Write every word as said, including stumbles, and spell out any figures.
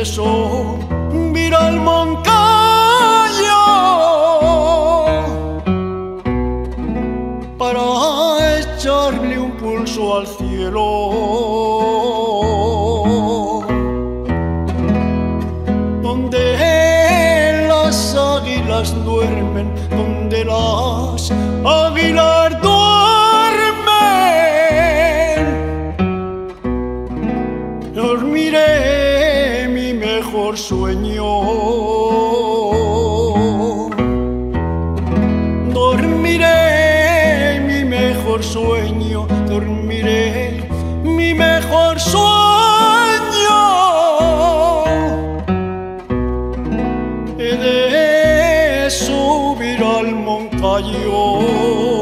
subir al Moncayo para echarle un pulso al cielo, donde las águilas duermen, donde las águilas duermen. Dormiré mi mejor sueño, dormiré mi mejor sueño, dormiré mi mejor sueño. He de subir al Moncayo.